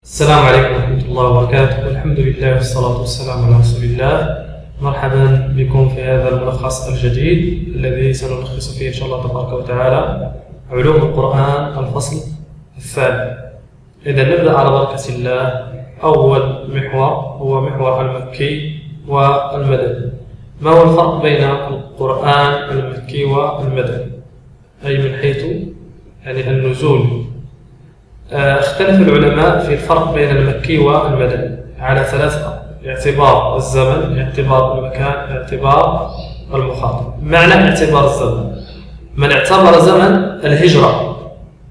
السلام عليكم ورحمة الله وبركاته. الحمد لله والصلاة والسلام على رسول الله. مرحبا بكم في هذا الملخص الجديد الذي سنلخص فيه إن شاء الله تبارك وتعالى علوم القرآن الفصل الثاني. إذا نبدأ على بركة الله. أول محور هو محور المكي والمدني. ما هو الفرق بين القرآن المكي والمدني؟ أي من حيث النزول. اختلف العلماء في الفرق بين المكي والمدني على ثلاثة: اعتبار الزمن، اعتبار المكان، اعتبار المخاطب. معنى اعتبار الزمن: من اعتبر زمن الهجرة،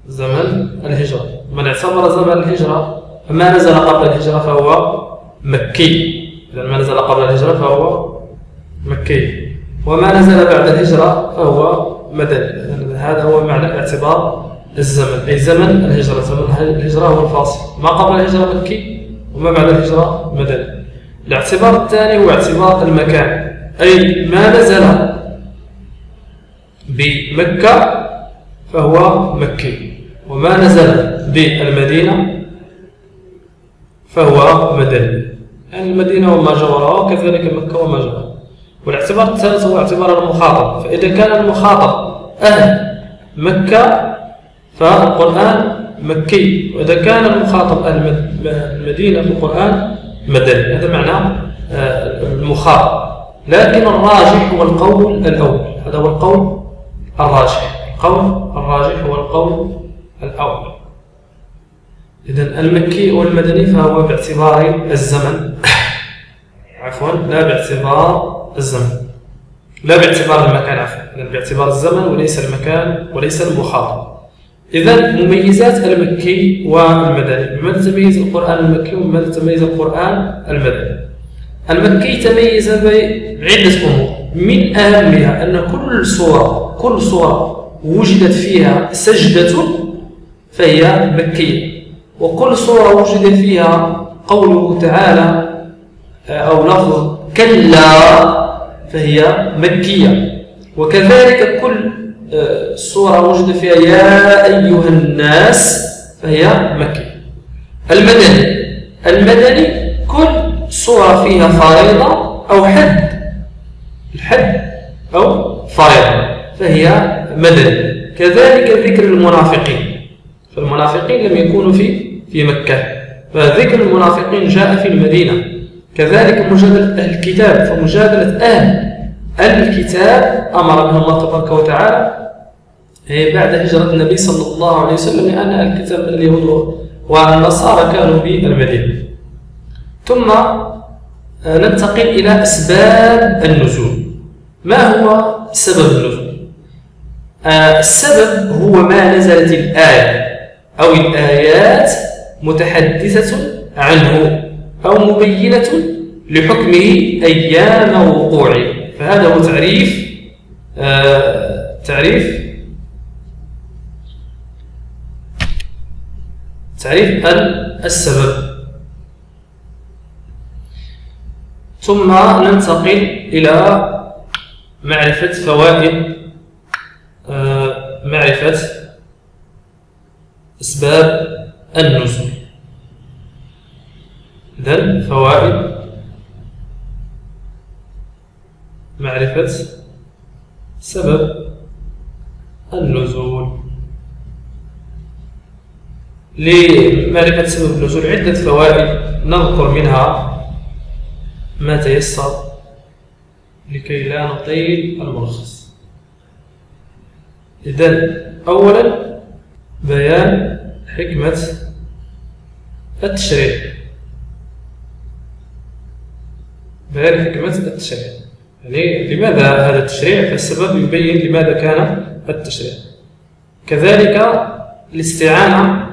من اعتبر زمن الهجرة ما نزل قبل الهجرة فهو مكي. إذا ما نزل قبل الهجرة فهو مكي، وما نزل بعد الهجرة فهو مدني. هذا هو معنى اعتبار الزمن، أي زمن الهجرة. زمن الهجرة هو الفاصل، ما قبل الهجرة مكي وما بعد الهجرة مدني. الاعتبار الثاني هو اعتبار المكان، أي ما نزل بمكة فهو مكي، وما نزل بالمدينة فهو مدني. يعني المدينة وما جاورها وكذلك مكة وما جاورها. والاعتبار الثالث هو اعتبار المخاطب، فإذا كان المخاطب أهل مكة فالقرآن مكي، وإذا كان المخاطب أهل المدينة في القرآن مدني. هذا معنى المخاطب. لكن الراجح هو القول الأول، هذا هو القول الراجح. القول الراجح هو القول الأول. إذن المكي والمدني فهو باعتبار الزمن، عفوا لا باعتبار الزمن، لا باعتبار المكان، عفوا باعتبار الزمن وليس المكان وليس المخاطب. إذن مميزات المكي والمدني: بماذا تميز القرآن المكي وبماذا تميز القرآن المدني؟ المكي تميز بعدة أمور، من أهمها أن كل صورة وجدت فيها سجدة فهي مكية، وكل صورة وجد فيها قوله تعالى أو لفظ كلا فهي مكية، وكذلك كل صورة وجد فيها يا أيها الناس فهي مكية. المدني كل صورة فيها فريضة أو الحد أو فريضة فهي مدني. كذلك ذكر المنافقين، فالمنافقين لم يكونوا في مكة، فذكر المنافقين جاء في المدينة. كذلك مجادلة أهل الكتاب، فمجادلة أهل الكتاب أمر بها الله تبارك وتعالى بعد هجرة النبي صلى الله عليه وسلم، لأن أهل الكتاب من اليهود والنصارى كانوا بالمدينة. ثم ننتقل إلى أسباب النزول. ما هو سبب النزول؟ السبب هو ما نزلت الآية أو الآيات متحدثة عنه أو مبينة لحكمه أيام وقوعه. فهذا هو تعريف السبب. ثم ننتقل إلى معرفة فوائد معرفة أسباب النزول. إذن فوائد معرفة سبب النزول. لمعرفة سبب النزول عدة فوائد، نذكر منها ما تيسر لكي لا نطيل الملخص. إذن أولا بيان حكمة التشريع. يعني لماذا هذا التشريع؟ فالسبب يبين لماذا كان التشريع. كذلك الاستعانة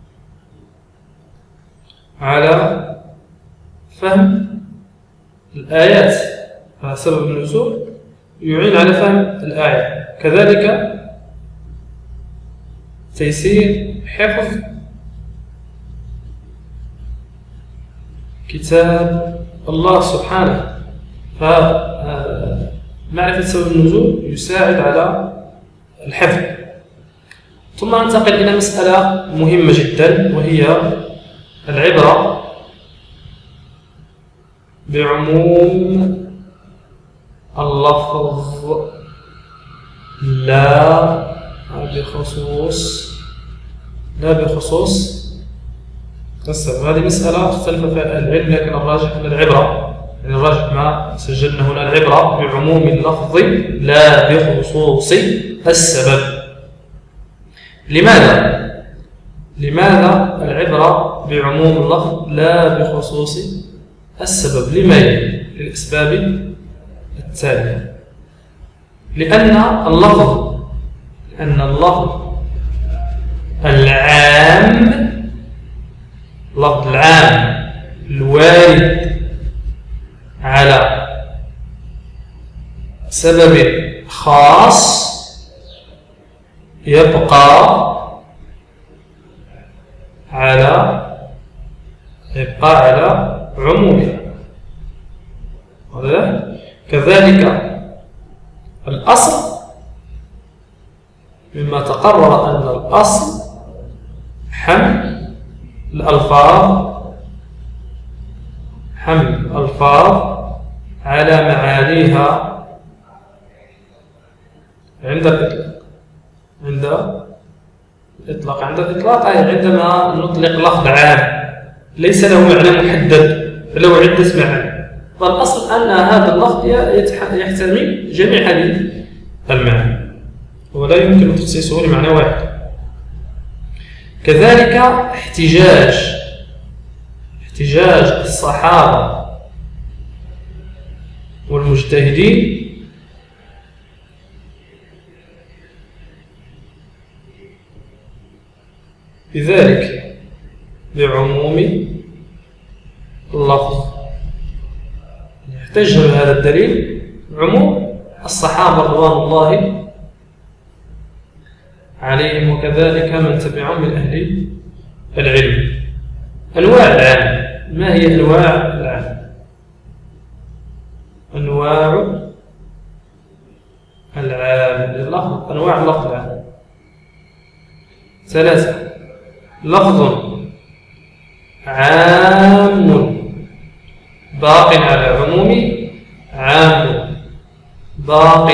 على فهم الآيات، فسبب النزول يعين على فهم الآية. كذلك تيسير حفظ كتاب الله سبحانه، فمعرفة سبب النزول يساعد على الحفظ. ثم ننتقل إلى مسألة مهمة جدا، وهي العبرة بعموم اللفظ لا بخصوص السبب. هذه مسألة اختلف فيها العلم، لكن الراجح أن العبرة، يعني الراجح ما سجلنا هنا، العبرة بعموم اللفظ لا بخصوص السبب. لماذا العبرة بعموم اللفظ لا بخصوص السبب؟ لما يلي؟ للأسباب التالية. لأن اللفظ العام، اللفظ العام الوارد على سبب خاص يبقى على عمومه. كذلك الأصل مما تقرر أن الأصل حمل الألفاظ على معانيها عند الإطلاق، أي عندما نطلق لفظ عام ليس له معنى محدد، له عدة معاني، فالأصل أن هذا اللفظ يحتمل جميع هذه المعاني ولا يمكن تخصيصه لمعنى واحد. كذلك احتجاج الصحابة والمجتهدين بذلك بعموم اللفظ. يحتج هذا الدليل عموم الصحابة رضوان الله عليهم، وكذلك من تبعهم من أهل العلم. أنواع العام، ما هي أنواع العام؟ أنواع العام، أنواع اللفظ العام ثلاثة: لفظ عام باق على عمومه، عام باق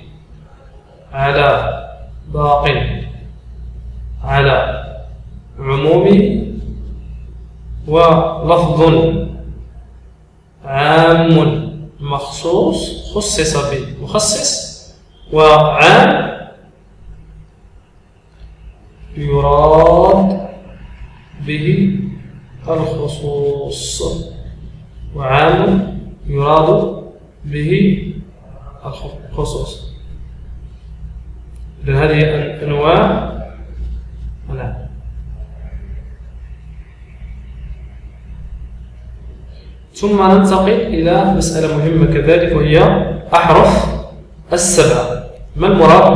على عمومه، ولفظ عام مخصوص خصص به مخصص، وعام يراد به الخصوص، وعام يراد به الخصوص. إذن هذه أنواع العام. ثم ننتقل إلى مسألة مهمة كذلك، وهي أحرف السبعة. ما المراد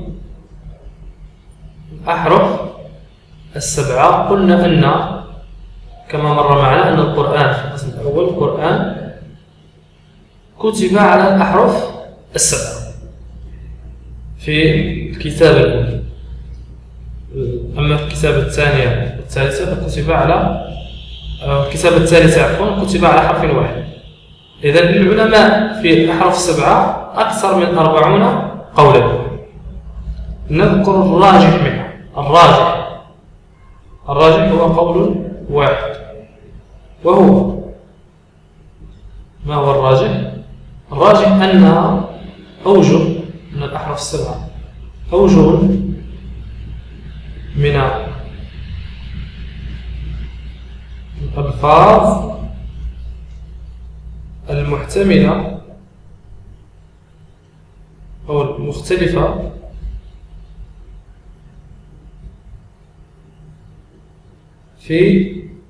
بأحرف السبعة؟ قلنا أن كما مر معنا أن القرآن في القسم الأول القرآن كتب على الأحرف السبعة في الكتابة الأولى، أما في الكتابة الثانية والثالثة فكتب على الكتابة الثالثة كتب على حرف واحد. إذن للعلماء في الأحرف السبعة أكثر من 40 قولا. نذكر الراجح منها. الراجح هو قول واحد، وهو ما هو الراجح؟ الراجح أن أوجه من الأحرف السبعة أوجه من الألفاظ المحتملة أو المختلفة في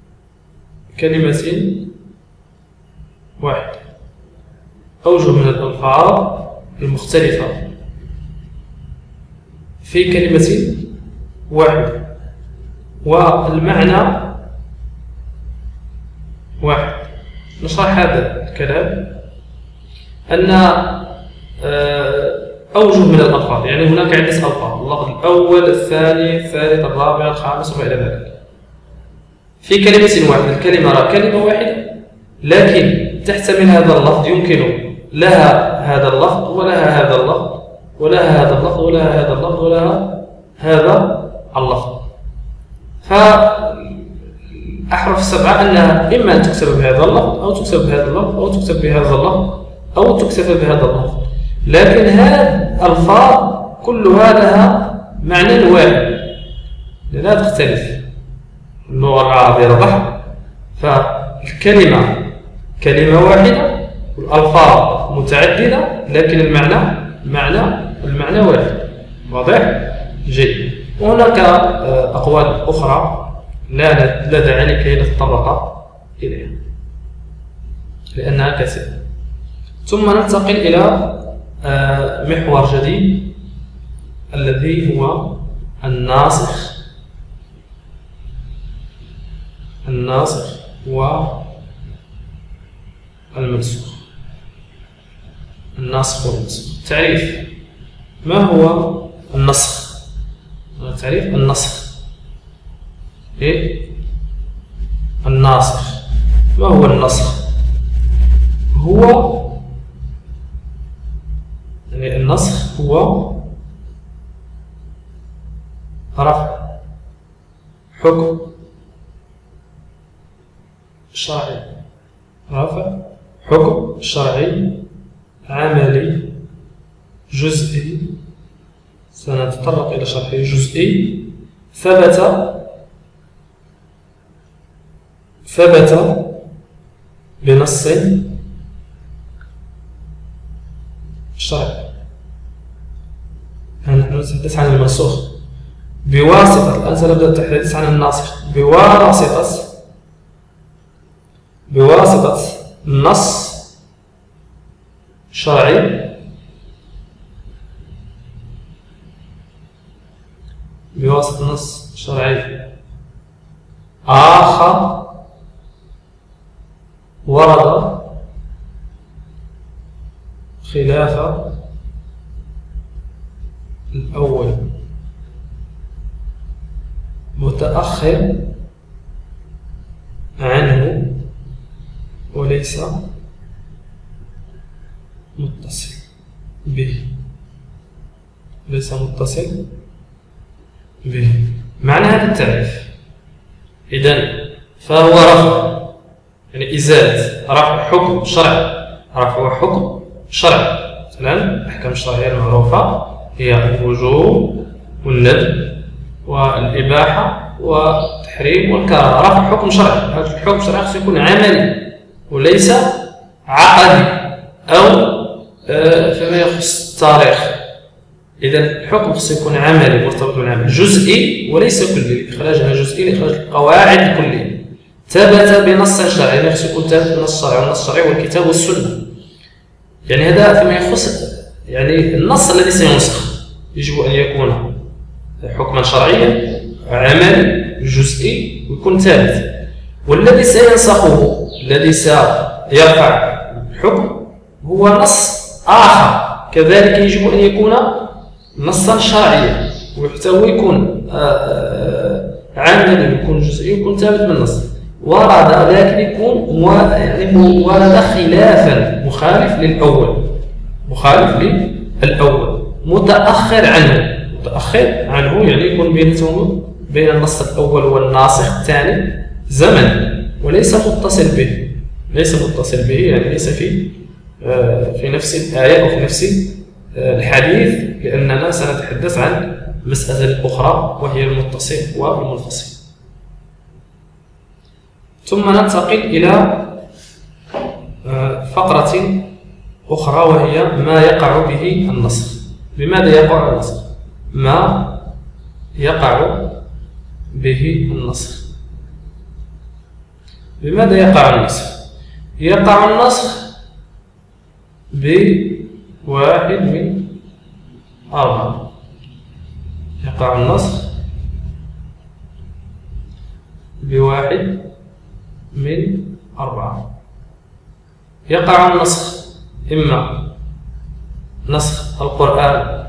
كلمة واحدة. أوجه من الألفاظ المختلفة في كلمة واحدة والمعنى واحد. نشرح هذا الكلام أن أوجه من الألفاظ، يعني هناك عدة ألفاظ: اللفظ الأول، الثاني، الثالث، الرابع، الخامس وما إلى ذلك. في كلمة واحدة. الكلمة راه كلمة واحدة، لكن تحتمل هذا اللفظ، يمكن لها هذا اللفظ ولها هذا اللفظ ولها هذا اللفظ ولها هذا اللفظ ولها هذا اللفظ. فالأحرف السبعة أنها إما أن تكتب بهذا اللفظ أو تكتب بهذا اللفظ أو تكتب بهذا اللفظ أو تكتب بهذا اللفظ، لكن هذه الألفاظ كلها لها معنى واحد، لا تختلف. اللغة العربية واضح، فالكلمة كلمة واحدة والألفاظ متعددة، لكن المعنى واحد. واضح؟ جيد. وهناك أقوال أخرى لا داعي لكي نتطرق إليها لأنها كثيرة. ثم ننتقل إلى محور جديد الذي هو الناسخ والمنسوخ. الناسخ والمنسوخ. تعريف: ما هو النسخ؟ تعريف النسخ. إيه؟ الناسخ. ما هو النسخ؟ هو يعني النسخ هو رفع حكم شرعي، رفع حكم شرعي عملي جزئي، سنتطرق إلى شرحه، جزئي ثبت بنص شرعي. نحن نتحدث عن المنسوخ بواسطة، الآن سنبدأ التحديث عن الناسخ بواسطة نص شرعي، بواسطة نص شرعي آخر ورد خلاف الأول، متأخر عنه وليس متصل به، معنى هذا التعريف. إذن فهو رفع يعني إزالة، رفع حكم شرعي، رفع حكم شرعي. مثلا الأحكام الشرعية المعروفة هي الوجوب والندب والإباحة والتحريم والكراهة، رفع حكم شرعي. هذا الحكم الشرعي خصو يكون عملي وليس عقدي أو فيما يخص التاريخ. إذا الحكم خصو يكون عملي مرتبط بالعمل، جزئي وليس كلي. إخراجها جزئي لإخراج القواعد الكلية. ثبت بنص شرعي، يعني خصو يكون ثابت بنص شرعي، والنص الشرعي والكتاب والسنة. يعني هذا فيما يخص يعني النص الذي سينسخ يجب أن يكون حكما شرعيا عملي جزئي ويكون ثابت، والذي سينسخه الذي سيرفع الحكم هو نص آخر كذلك يجب أن يكون نصا شرعيا، ويحتوي يكون عملي ويكون جزئي ويكون ثابت من النص. ورد لكن يكون ورد خلافا مخالف للأول، متأخر عنه يعني يكون بين النص الأول والناسخ الثاني زمن، وليس متصل به، يعني ليس في نفس الآية أو في نفس الحديث، لأننا سنتحدث عن مسألة أخرى وهي المتصل والمنفصل. ثم ننتقل إلى فقرة أخرى وهي ما يقع به النسخ. بماذا يقع النسخ؟ ما يقع به النسخ. بماذا يقع النسخ؟ يقع النسخ بواحد من أربعة. يقع النسخ بواحد من أربعة. يقع النسخ إما نسخ القرآن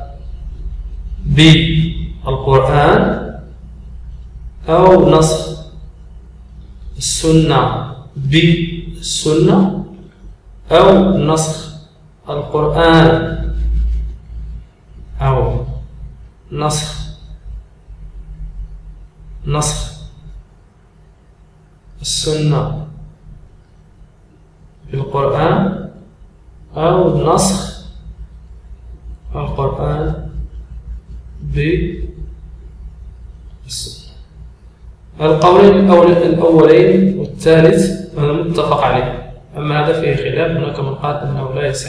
بالقرآن، أو نسخ السنة بالسنة، أو نسخ القرآن أو نسخ السنة بالقرآن، أو نسخ القرآن بالسنة. القولين الأولين والثالث هذا متفق عليه، أما هذا فيه خلاف. هناك من قال أنه لا يصح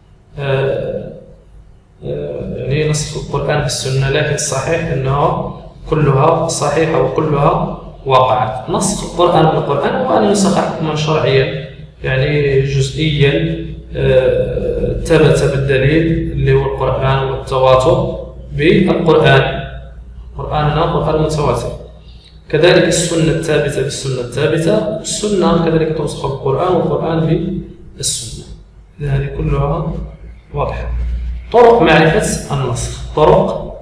يعني نسخ القرآن بالسنة، لكن الصحيح أنه كلها صحيحة وكلها وقعت. نسخ القرآن بالقرآن هو أن ينسخ حكما شرعيا يعني جزئيا ثبت بالدليل اللي هو القرآن والتواتر بالقرآن. قرآننا قرآن متواتر. كذلك السنة الثابتة بالسنة الثابتة، السنة كذلك تنسخ بالقرآن والقرآن بالسنة. هذه كلها واضحة. طرق معرفة النسخ. طرق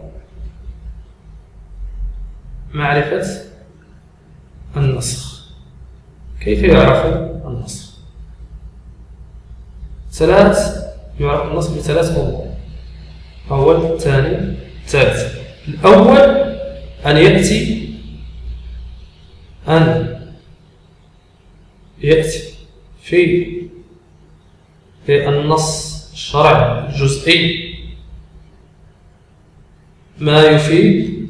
معرفة النسخ. كيف يعرف النسخ؟ يعرف النسخ بثلاث أمور: أول، ثاني، ثالث. الأول أن يأتي في النص الشرعي الجزئي ما يفيد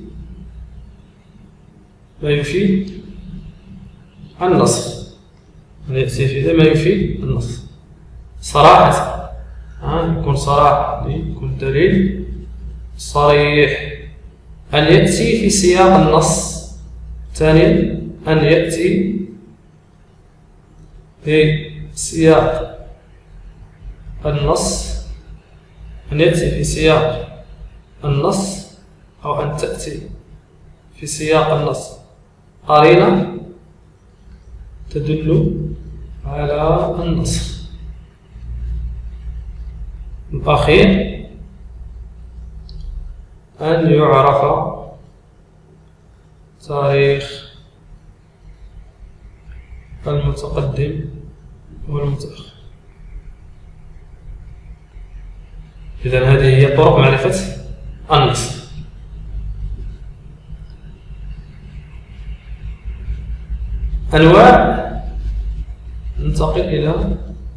النسخ. يأتي في ما يفيد النسخ صراحة، يكون صراحة، يكون دليل صريح. أن يأتي في سياق النص. ثانيا أن يأتي في سياق النص، أو أن تأتي في سياق النص قرينة تدل على النسخ. الأخير أن يعرف تاريخ المتقدم والمتأخر. إذن هذه هي طرق معرفة النسخ. أنواع. ننتقل إلى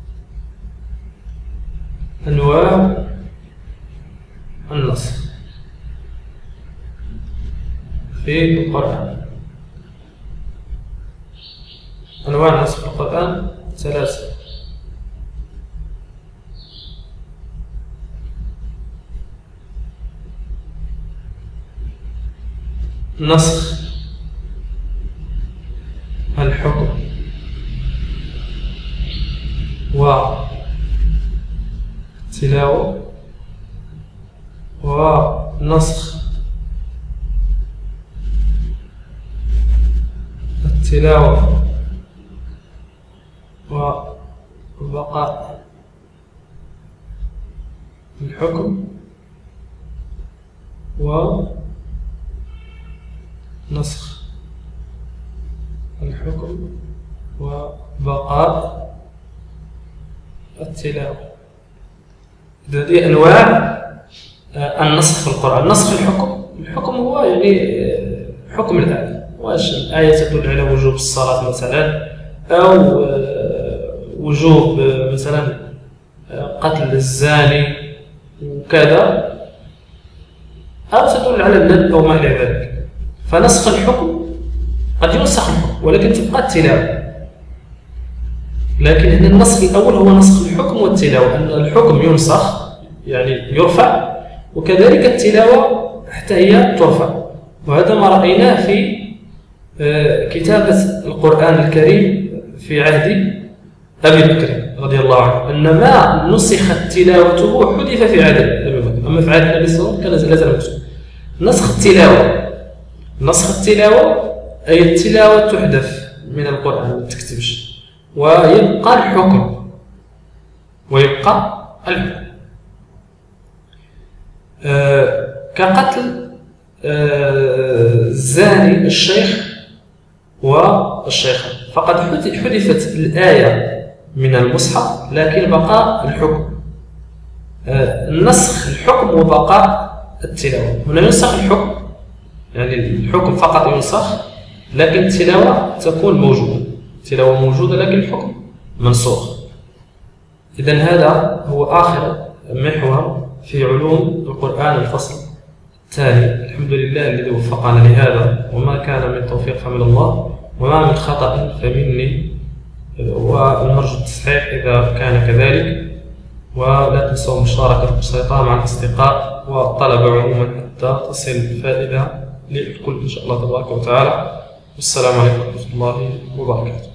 أنواع النسخ في القرآن. أنواع النسخ في القرآن ثلاثة: نسخ الحكم والتلاوة، ونسخ التلاوة وبقاء الحكم، ونسخ الحكم وبقاء التلاوة. هذه أنواع النسخ في القرآن. النسخ الحكم هو يعني حكم الآية. واش الآية تدل على وجوب الصلاة مثلا، أو وجوب مثلا قتل الزاني وكذا، أو تدل على الندب أو ما إلى ذلك. فنسخ الحكم قد ينسخ الحكم ولكن تبقى التلاوة. لكن هنا النسخ الأول هو نسخ الحكم والتلاوة، أن الحكم ينسخ يعني يرفع، وكذلك التلاوة حتى هي ترفع. وهذا ما رأيناه في كتابة القرآن الكريم في عهد أبي بكر رضي الله عنه، أن ما نسخت تلاوته حدث في عهد أبي بكر، أما في عهد النبي صلى الله عليه وسلم كان لازال مكتوب. نسخ التلاوة أي التلاوة تحدث من القرآن ما تكتبش، ويبقى الحكم. كقتل الزاني الشيخ والشيخة، فقد حذفت الآية من المصحف لكن بقى الحكم. نسخ الحكم وبقاء التلاوة. هنا ينسخ الحكم، يعني الحكم فقط ينسخ لكن التلاوة تكون موجودة، التلاوة موجودة لكن الحكم منسوخ. إذن هذا هو آخر محور في علوم القرآن الفصل الثاني. الحمد لله الذي وفقنا لهذا، وما كان من توفيق فمن الله، وما من خطأ فمني، والمرجو التصحيح إذا كان كذلك. ولا تنسوا مشاركة الشيطان مع الأصدقاء والطلبة عموما حتى تصل الفائدة للكل إن شاء الله تبارك وتعالى. والسلام عليكم ورحمة الله وبركاته.